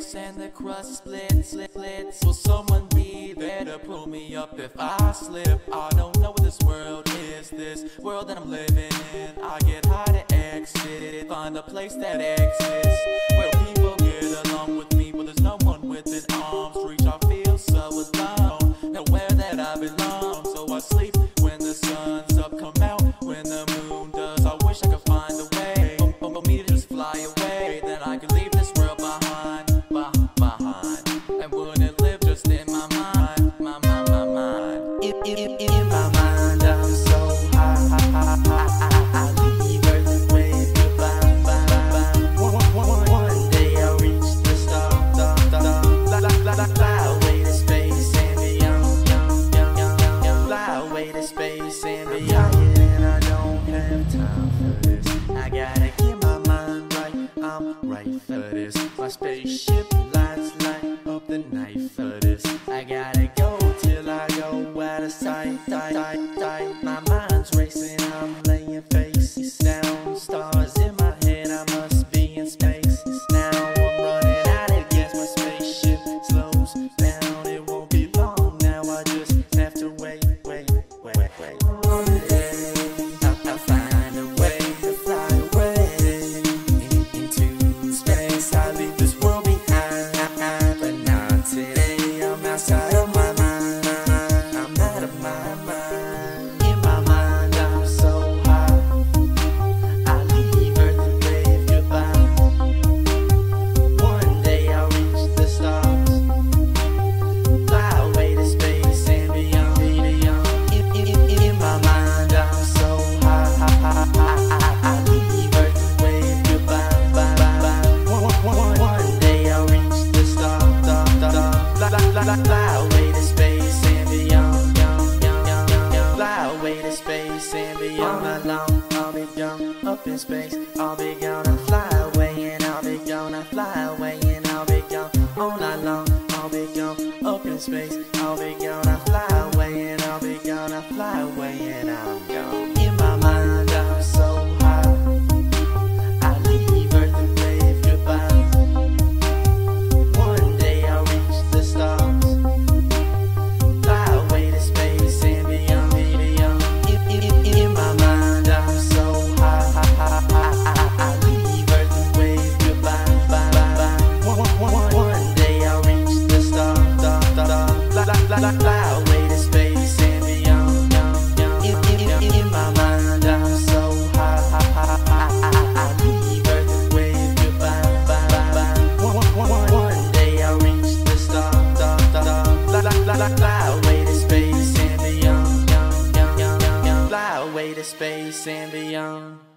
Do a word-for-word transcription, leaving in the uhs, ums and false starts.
breaks and the crust splits, splits. Will someone be there to pull me up if I slip? I don't know what this world is, this world that I'm living in. I get high to exit, find a place that exists where people get along with me, but there's no one within arm's reach. I feel so alone, nowhere that I belong. So I sleep when the sun's up, come out when the moon does. I wish I could find a way for, for me to just fly away, then I could leave this world behind, behind, and wouldn't live just in my mind, my mind, my mind. In, in, in, in my mind, I'm so high, high, high, high, high. I leave Earth and wave goodbye, bye, bye. One, one, one day I'll reach the star, star, star. Fly, fly, fly, fly away to space and beyond, young, young, young, young. Fly away to space and beyond. And I don't have time for this. I gotta get my mind right. I'm right for this. My spaceship lights light up the night for this. I gotta go till I go out of sight, sight, sight, sight. My mind's racing, I'm laying faces down. Stars in my head, I must be in space. Now I'm running out of gas, my spaceship slows down. It won't be long now, I just have to wait, wait, wait, wait, wait. One day I'll, I'll find a way to fly away in, into space. I'll leave this world behind, but not today. I'm outside of my mind, I'm out of my mind. In my mind I'm so high, I leave Earth and wave goodbye. One day I'll reach the stars, fly away to space and beyond, beyond. In, in, in, in my mind I'm so high, I, I, I, I leave Earth and wave goodbye, bye, bye, bye. One, one, one day I'll reach the stars, star, star. Fly, fly, fly, fly away to space and beyond, young, young, young, young, young. Fly away to space and beyond. All night long I'll be gone up in space. I'll be gonna fly away and I'll be gonna fly away and I'll be gone. All night long I'll be gone up in space. I'll be gonna fly away and I'll be gonna fly away and I'm gone. In my mind I'm so high, I leave Earth and wave goodbye. One day I'll reach the stars, fly away to space and beyond, beyond. In, in, in, in my mind I'm so high, I, I, I, I leave Earth and wave goodbye, bye, bye, bye. One, one, one day I'll reach the star, star, star. Fly, fly, fly, fly away to space and beyond, young, young, in, in, in, in my mind I'm so high, I, I, I, I leave Earth and wave goodbye, bye, bye, bye. One, one, one day I'll reach the star, star, star. Fly, fly, fly, fly, fly away to space and beyond, young, young, young, young, young. Fly away to space and beyond.